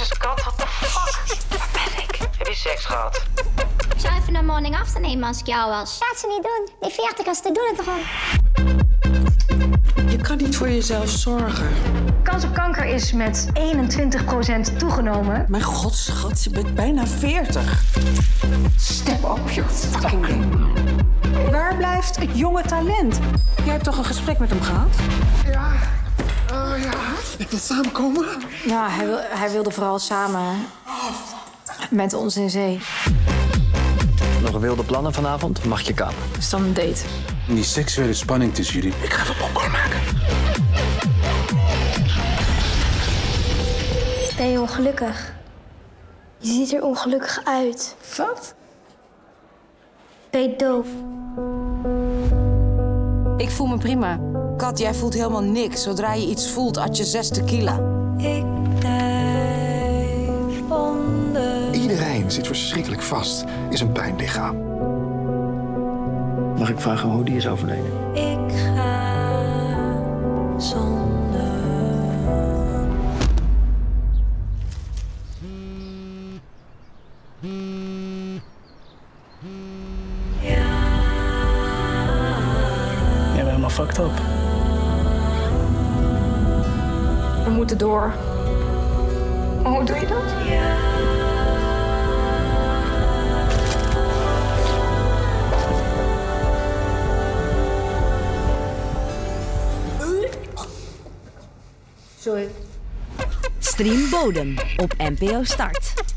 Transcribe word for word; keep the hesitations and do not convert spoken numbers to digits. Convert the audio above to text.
Jezus, kat, what the fuck? Waar ben ik? Heb je seks gehad? Ik zou even een morning after nemen als ik jou was. Laat ze niet doen. Die veertigers doen het toch al. Je kan niet voor jezelf zorgen. Kans op kanker is met eenentwintig procent toegenomen. Mijn god, schat, je bent bijna veertig. Step up your fucking game. Waar blijft het jonge talent? Jij hebt toch een gesprek met hem gehad? Ja, uh, ja. Ik wil samenkomen. Ja, hij, wil, hij wilde vooral samen met ons in zee. Nog wilde plannen vanavond? Mag je kapen. Is dan een date? Die seksuele spanning tussen jullie. Ik ga even popcorn maken. Ben je ongelukkig? Je ziet er ongelukkig uit. Wat? Ben je doof? Ik voel me prima. Kat, jij voelt helemaal niks. Zodra je iets voelt, at je zes tequila. Ik blijf onder. Iedereen zit verschrikkelijk vast in zijn pijnlichaam. Mag ik vragen hoe die is overleden? Ik ga zonder. Ja. Jij bent helemaal fucked up. We moeten door. Maar hoe doe je dat? Sorry. Stream Bodem op N P O Start.